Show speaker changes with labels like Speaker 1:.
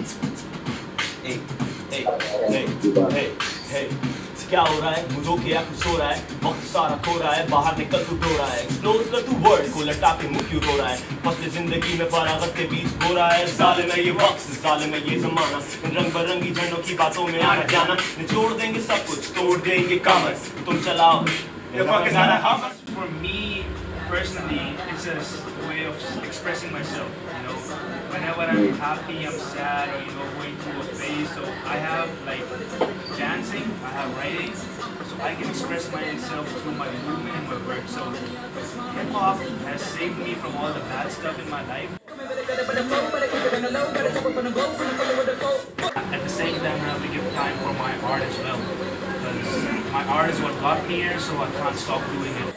Speaker 1: Hey, क्या हो रहा है मुझो क्या कुछ हो रहा है वक्त सारा खो रहा है बाहर निकल तू रो रहा है एक्सप्लोर कर तू वर्ल्ड को लटा के मुँह क्यों रो रहा है फसले जिंदगी में फरागत के बीच हो रहा है जालिम है ये वक्त जालिम है ये जमाना इन रंग बिरंगी झंडों की बातों में आना जाना निचोड़ देंगे सब कुछ तोड़ देंगे कमर तुम चलाओ
Speaker 2: For me personally, it's a way of expressing myself, you know. Whenever I'm happy, I'm sad, or going through a phase, so I have like dancing, I have writing, so I can express myself through my movement and my work. So hip hop has saved me from all the bad stuff in my life. At the same time, I have to give time for my art as well, because my art is what got me here, so I can't stop doing it.